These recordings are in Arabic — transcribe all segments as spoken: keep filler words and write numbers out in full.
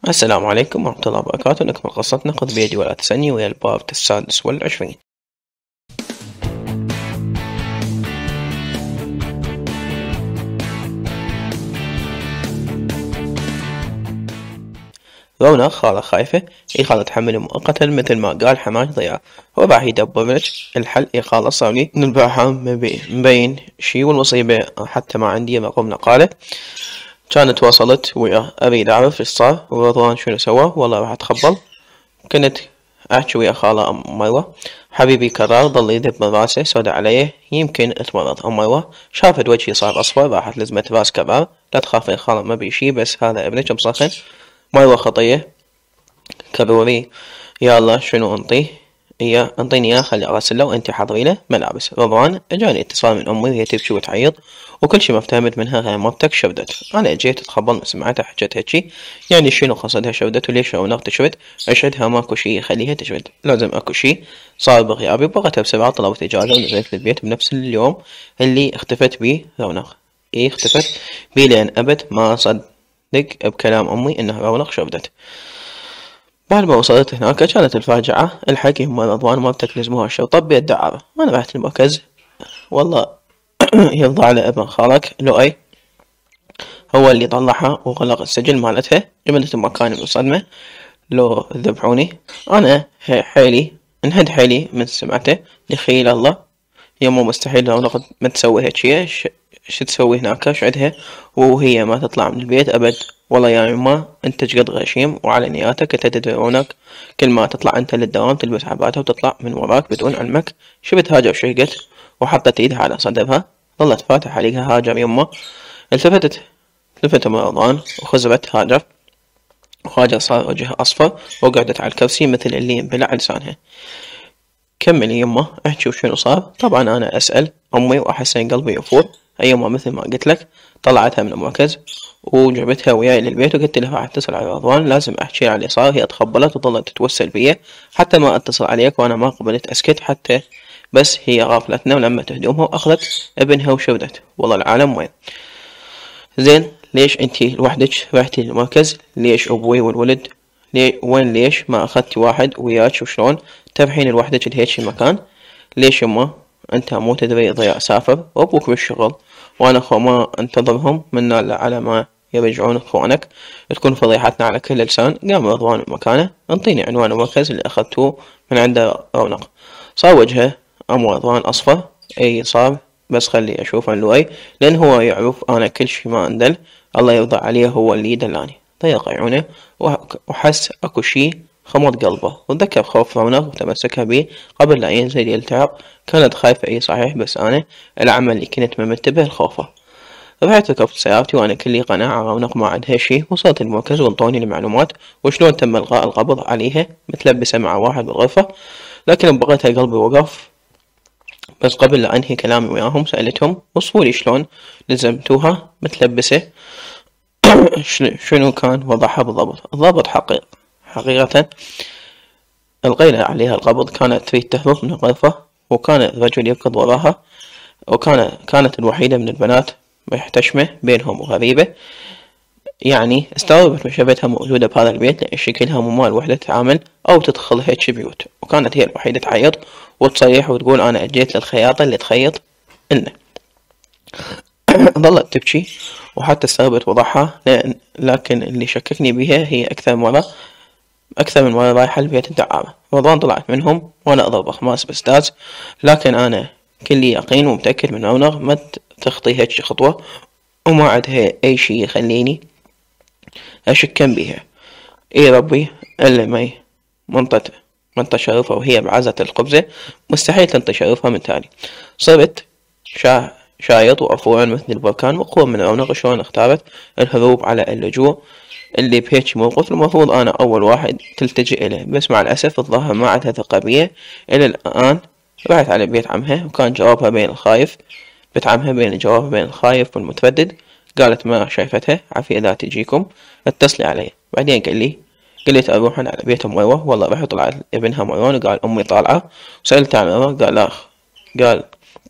السلام عليكم ورحمة الله وبركاته. نكمل قصتنا. خذ بيدي ولا تسألني ويا الباب السادس والعشرين. رونق خالة خايفة، هي خالة تحمل مؤقتا مثل ما قال حماش ضياع. هو راح يدبر لك الحل. يا خالة صار لي من البارحة مبين شي، والمصيبة حتى ما عندي رقم نقالة. كانت وصلت وياه أريد أعرف إيش صار ورضوان شنو سوى. والله راح أتخبل. كنت أحكي ويا خالة أم مروة، حبيبي كرار ضل يذب من راسه سودا عليه يمكن اتمرض. أم مروة شافت وجهي صار أصفر، راحت لزمت راس كرار. لا تخافي خالة ما بي شي، بس هذا ابنك مسخن. مروة خطية كبروري. يا الله شنو انطيه؟ إياه انطيني إياه خلي أغسله وأنتي حضري له ملابس. رضوان اجاني اتصال من أمي وهي تبكي وتعيط وكل شي ما افتهمت منها غير مرتك شردت. أنا اجيت اتخبل من سمعتها حكت هيجي، يعني شنو قصدها شردت وليش رونق تشرد؟ اشهدها ماكو شي يخليها تشرد، لازم اكو شي صار بغيابي. بغتها بسرعة طلبت إجازة ونزلت للبيت بنفس اليوم اللي اختفت بيه رونق. إيه اختفت بيه لأن أبد ما صدق بكلام أمي إنها رونق شردت. بعد ما وصلت هناك كانت الفاجعة. الحكي هم رضوان مرتك لزموها الشرطة بيد دعارة. وأنا رحت المركز. والله يرضى على ابن خالك لؤي، هو اللي طلعها وغلق السجل مالتها. جملت مكاني من صدمة. لو ذبحوني أنا حيلي انهد حيلي من سمعته. لخيل الله يمو مستحيل لو نقد ما تسوي هيك شي. شو تسوي هناك شعدها وهي ما تطلع من البيت أبد. والله يا يما انت جد غشيم وعلى نياتك انت تدرونك. كل ما تطلع انت للدوام تلبس عباتها وتطلع من وراك بدون علمك. شبت هاجر شهقت وحطت ايدها على صدرها. ظلت فاتح عليها هاجر يما. التفتت التفت رمضان وخزبت هاجر، وهاجر صار وجهها أصفر وقعدت على الكرسي مثل اللي ينبلع لسانها. كملي يما احكي وشنو صار. طبعا انا اسأل امي واحس ان قلبي يفور. ايما مثل ما قلت لك طلعتها من المركز وجبتها وياي للبيت وقلت لها راح اتصل على رضوان لازم احكي على اللي صار. هي تقبلت وظلت تتوسل بي حتى ما اتصل عليك، وانا ما قبلت اسكت حتى، بس هي غافلتنا ولما هدومها واخذت ابنها وشردت. والله العالم وين. زين ليش انتي لوحدك رحتي للمركز؟ ليش ابوي والولد لي وين؟ ليش ما اخذتي واحد وياك؟ وشلون ترحين لوحدك لهيك مكان؟ ليش يما انت مو تدري ضياء سافر وابوك بالشغل وانا خو ما انتظرهم منا على ما يرجعون اخوانك تكون فضيحتنا على كل لسان. قام رضوان من مكانه. انطيني عنوان المركز اللي اخذتوه من عنده رونق. صار وجهه ام رضوان اصفر. اي صار، بس خلي اشوف عن لؤي لان هو يعرف انا كل شي ما اندل. الله يرضى عليه هو اللي يدلاني. ضيق عيونه وحس اكو شي خمض قلبه وتذكر خوف رونق وتمسكها بيه قبل لا ينزل يلتعب. كانت خايفة اي صحيح، بس انا العمل اللي كنت منتبه لخوفه. رحت ركبت سيارتي وانا كلي قناعة رونق ما عندها شي. وصلت المركز وانطوني المعلومات وشلون تم الغاء القبض عليها متلبسة مع واحد بالغرفة. لكن بغيتها قلبي وقف. بس قبل لا انهي كلامي وياهم سألتهم وصفولي شلون لزمتوها متلبسة. شنو كان وضعها بالضبط؟ الضابط حقيقة حقيقة القينا عليها القبض. كانت تريد تهرب من الغرفة وكان الرجل يركض وراها، وكان كانت الوحيدة من البنات محتشمة بينهم وغريبة. يعني استغربت مشابهتها موجودة بهذا البيت لأن شكلها مو مال وحدة تتعامل أو تدخل هيك بيوت. وكانت هي الوحيدة تعيط وتصيح وتقول أنا أجيت للخياطة اللي تخيط إنه. ظلت تبكي وحتى استغربت وضعها. لأن لكن اللي شككني بها هي أكثر مرة أكثر من مرة رايحة لبيت الدعارة. رضوان طلعت منهم وأنا أضرب خماس بستاز. لكن أنا كلي يقين ومتأكد من رونق ما تخطي هيك خطوة وما عندها أي شي يخليني أشكم بها. إيه ربي إلا ما منطت منطت شرفها وهي بعزة القبزة مستحيل تنطي شرفها من تالي. صرت شا شايط وأفورا مثل البركان وقوة من رونق شلون اختارت الهروب على اللجوء اللي بهيك موقف المفروض أنا أول واحد تلتجئ إليه. بس مع الأسف الظاهر ما عندها ثقة بيه إلى الآن. رحت على بيت عمها وكان جوابها بين الخايف بيت عمها بين جوابها بين الخايف والمتردد. قالت ما شايفتها عافية إذا تجيكم اتصلي علي. بعدين قال لي قلت أروح على بيت مروة. والله رحت طلعت ابنها مروان وقال أمي طالعة. وسألت عن مروة قال لا قال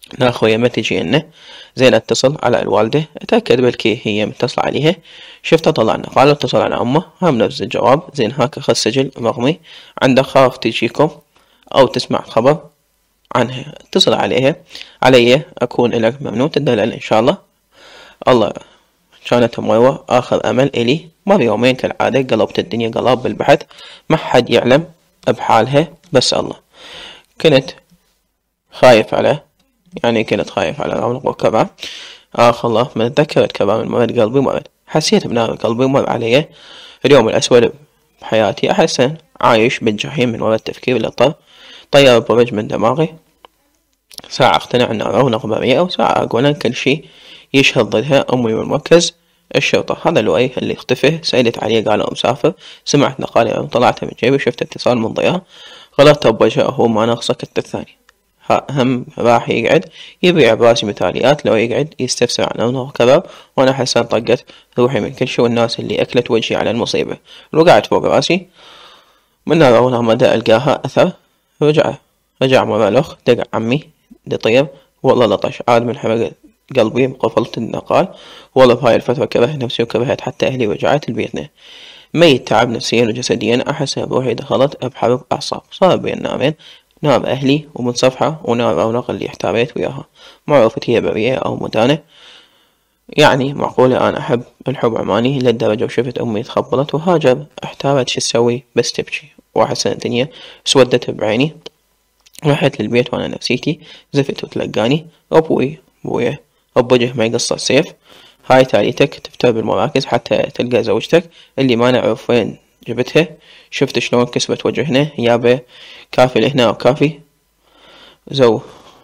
لا خويا ما تجي لنا. زين اتصل على الوالدة اتأكد بلكي هي متصلة عليها. شفتها طلعنا قالوا اتصل على امه، هم نفس الجواب. زين هاك اخذ سجل رقمي عند خاف تجيكم او تسمع خبر عنها اتصل عليها علي اكون لك ممنون تدلل ان شاء الله. الله كانت مروة اخر امل الي. مر يومين كالعادة قلبت الدنيا قلاب بالبحث، ما حد يعلم بحالها بس الله. كنت خايف على يعني كنت خايف على رونق وكبا. آخ الله من تذكرت كبا من مرض قلبي مرض، حسيت بنار قلبي مر علي. اليوم الأسود بحياتي أحسن عايش بالجحيم من وراء التفكير للطر. طير برج من دماغي، ساعة اقتنع أن رونق بريئة وساعة أقول أن كل شي يشهد ضدها. أمي والمركز الشرطة هذا لؤي اللي اختفى سألت عليه قال مسافر. سمعت نقالي طلعت من جيبي شفت اتصال من ضياء غلطت بوجهه هو ما ناقصه كنت الثاني. هم راح يقعد يبيع براسي مثاليات لو يقعد يستفسر عن رونق كباب. وانا حسن طقت روحي من كل شي والناس اللي اكلت وجهي على المصيبة. وقعت فوق راسي من رونق مدى القاها اثر. رجع رجع مرة الاخ دق عمي لطيب والله لطش عاد من حرق قلبي قفلت النقال. والله بهاي الفترة كرهت نفسي وكرهت حتى اهلي ورجعت لبيتنا ميت تعب نفسيا وجسديا. احس بروحي دخلت بحرب اعصاب صار بين نارين، نار أهلي ومن صفحة ونار رونق اللي احتاريت وياها. ما عرفت هي بريئة أو مدانة. يعني معقولة أنا أحب الحب عماني للدرجة وشفت أمي تخبلت وهاجر احتارت شو تسوي بس تبكي. وأحس الدنيا سودت بعيني. رحت للبيت وأنا نفسيتي زفت وتلقاني أبوي بويا أب وجه ما يقصر سيف. هاي تاليتك تفتر بالمراكز حتى تلقى زوجتك اللي ما نعرف وين جبتها. شفت شلون كسبت وجهنا يابا كافي لهنا وكافي. زو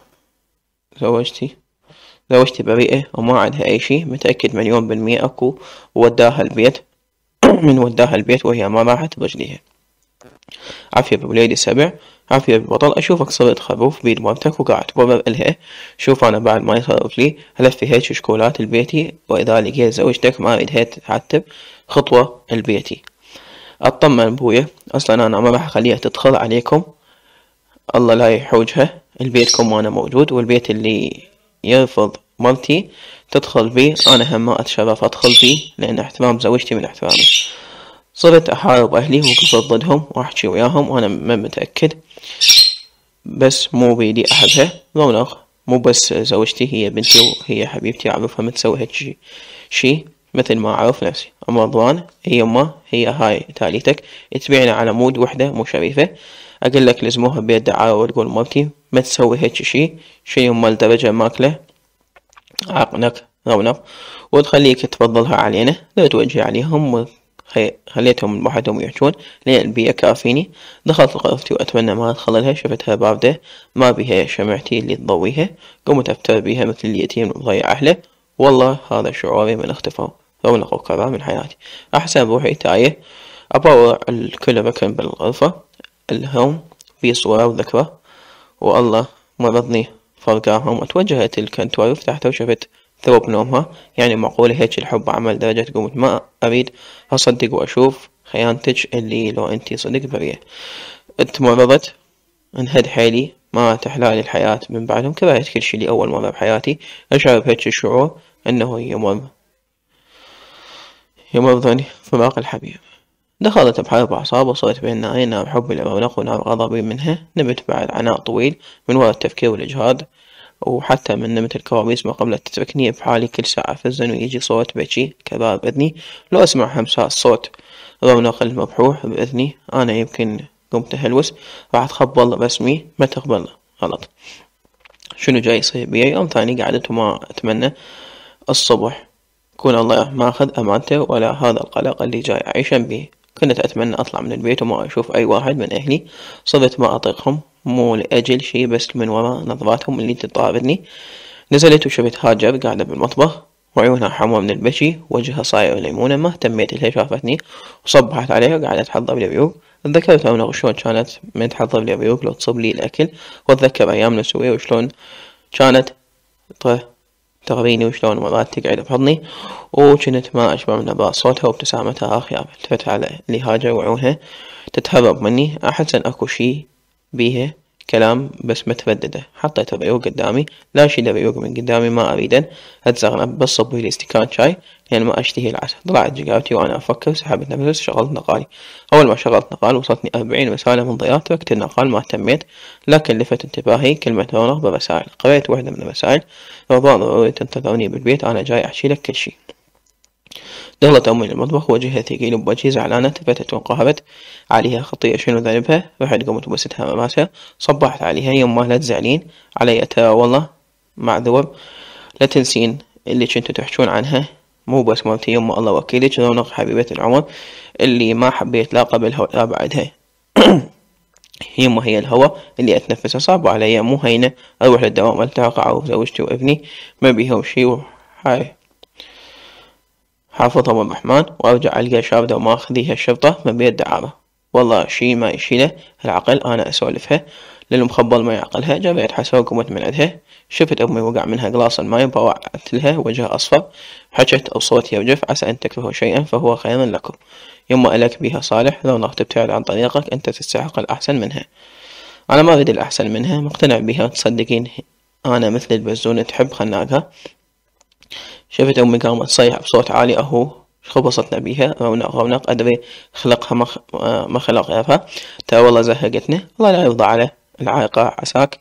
زوجتي زوجتي بريئة وما عندها أي شي متأكد مليون بالمية أكو وداها البيت من وداها البيت وهي ما راحت برجليها. عافية بوليدي السبع عافية بالبطل. أشوفك صرت خروف بيد مرتك وقاعد تبرر إلها. شوف أنا بعد ما يصرف لي هلفي هيك شكولات لبيتي وإذا لقيت زوجتك ما أريد هيك تحتب خطوة لبيتي. أطمن بويا أصلا أنا ما راح أخليها تدخل عليكم. الله لا يحوجها البيتكم وأنا موجود. والبيت اللي يرفض مرتي تدخل بي أنا هم ما أتشرف أدخل بي لأن احترام زوجتي من احترامي. صرت أحارب أهلي وقفت ضدهم وأحكي وياهم وأنا ما متأكد بس مو بيدي أحبها. رونق مو بس زوجتي هي بنتي وهي حبيبتي أعرفها متسوي هيك شي, شي مثل ما أعرف نفسي. أما رضوان هي أمه هي هاي تاليتك تبيعنا على مود وحدة مو شريفة. أقول لك لزموها بيد دعاوى وتقول مرتي ما تسوي هيك شي شي يما الدرجة ماكله عقنك رونق وتخليك تفضلها علينا. لا توجه عليهم خليتهم بوحدهم يحجون لين البيئة كافيني. دخلت غرفتي وأتمنى ما أدخل لها شفتها باردة ما بيها شمعتي اللي تضويها. قمت أفتر بيها مثل اليتيم مضيع أهله. والله هذا شعوري من اختفاء رونق وكرام من حياتي. أحسن بروحي تايه أبوع الكل ركن بالغرفة الهم في صورة وذكرى. والله مرضني فرقاهم. اتوجهت الكنتور وفتحته وشفت ثوب نومها. يعني معقولة هيك الحب عمل درجة قمت ما أريد أصدق وأشوف خيانتك اللي لو أنتي صدق بريئة. اتمرضت انهد حيلي ما تحلالي الحياة من بعدهم. كرهت كل شي لأول مرة بحياتي أشعر بهيك الشعور أنه يمر يمرضني فراق الحبيب. دخلت بحرب أعصاب وصرت بين نارين نار حبي لرونق ونار غضبي منها. نمت بعد عناء طويل من وراء التفكير والإجهاد وحتى من نمت الكوابيس ما قبل تتركني بحالي. كل ساعة فزن ويجي صوت بكي كبار بإذني لو أسمع همساء صوت رونق المبحوح بإذني أنا يمكن قمت هلوس راح تخبل رسمي ما تقبل غلط. شنو جاي يصير بي؟ يوم ثاني قعدت وما أتمنى الصبح كون الله ما أخذ أمانته ولا هذا القلق اللي جاي أعيشا به. كنت أتمنى أطلع من البيت وما أشوف أي واحد من أهلي. صرت ما أطيقهم مو لأجل شي بس من وراء نظراتهم اللي تطاردني. نزلت وشفت هاجر قاعدة بالمطبخ وعيونها حمرا من البكي وجهها صاير ليمونة. ما اهتميت لها شافتني وصبحت عليها وقعدت تحضر لي ريوق. تذكرت أنا شلون كانت من تحضر لي ريوق لو تصب لي الأكل وأتذكر أيامنا سوية وشلون كانت تغريني وشلون مرات تقعد بحضني وكنت ما أشبع من نبرة صوتها وابتسامتها خيابة. التفت على اللي هاجر وعيونها تتهرب مني. أحسن أكو شي بيها كلام بس مترددة. حطيت الريوق قدامي، لا أشيل الريوق من قدامي، ما أريده. أتزغرب، بس صبي لي استكان شاي لأن ما أشتهي العسل. طلعت جيجاتي وأنا أفكر، سحبت نفس، شغلت نقالي. أول ما شغلت نقال وصلتني أربعين رسالة من ضياء. تركت النقال، ما اهتميت، لكن لفت انتباهي كلمة رونق بالرسائل. قرأت واحدة من الرسائل: رضوان ضروري تنتظرني بالبيت، أنا جاي أحكي لك كل شي. دخلت أمي للمطبخ، وجهها ثقيل بوجهي، زعلانة. تفتت وانقهرت عليها خطيئة، شنو ذنبها؟ رحت قمت وبستها راسها، صبحت عليها: يمه لا تزعلين علي، ترى والله معذور، لا تنسين اللي كنتوا تحجون عنها، مو بس مرتي، يمه الله وكيلك، رونق حبيبة العمر اللي ما حبيت لا قبلها ولا بعدها. يمه هي الهوى اللي أتنفسه، صعب علي، مو هينة أروح للدوام ألتحق أعوف زوجتي وابني، ما بيهم شي، وحاي حافظهم الرحمن، وأرجع ألقى شاردة وماخذيها الشرطة من بيت دعارة. والله شي ما يشيله العقل. أنا أسولفها للمخبل ما يعقلها. جريت حسرة وقمت من عندها. شفت أمي وقع منها قلاص الماي، بوعت لها وجهها أصفر. حكت أو صوت يرجف: عسى أن تكرهوا شيئا فهو خير لكم، يما إلك بها صالح، لو نغت تبتعد عن طريقك أنت تستحق الأحسن منها. أنا ما أريد الأحسن منها، مقتنع بها، تصدقين أنا مثل البزونة تحب خناقها. شفت أمي قامت تصيح بصوت عالي: أهو خبصتنا بيها، رونق رونق، أدري خلقها مخ... ما خلق غيرها، ترى والله زهقتنا، الله لا يرضى على العائقة عساك.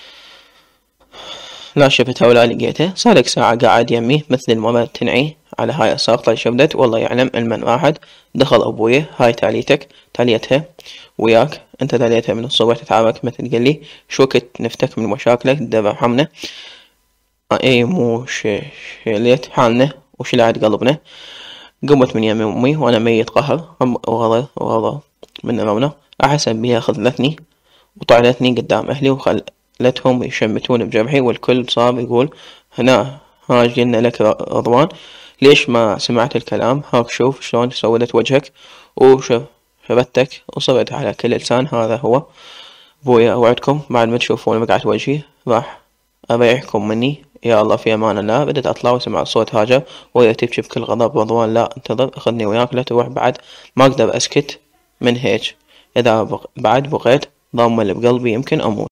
لا شفتها ولا لقيتها، صارك ساعة قاعد يمي مثل المرة تنعي على هاي الساقطة. شبدت، والله يعلم المن واحد. دخل أبوي: هاي تاليتك، تاليتها وياك، أنت تاليتها من الصبح تتعارك مثل قلي، شو كنت نفتك من مشاكلك تدبر حمنا. اي مو شليت حالنا وشلعت قلبنا. قمت من يم امي وانا ميت قهر وغضب وغضب من رونق. احسن بها خذلتني وطعنتني قدام اهلي وخلتهم يشمتون بجرحي، والكل صار يقول: هنا هاج قلنا لك رضوان، ليش ما سمعت الكلام؟ هاك شوف شلون سودت وجهك وشفتك وصرت على كل لسان. هذا هو بويا، اوعدكم بعد ما تشوفون بقعة وجهي راح ابيعكم مني. يا الله، في امان الله. بدت اطلع وسمع صوت هاجر وهي تبكي بكل غضب: رضوان لا، انتظر، اخذني وياك، لا تروح بعد، ما اقدر اسكت من هيك، اذا بعد بقيت ضامة اللي بقلبي يمكن اموت.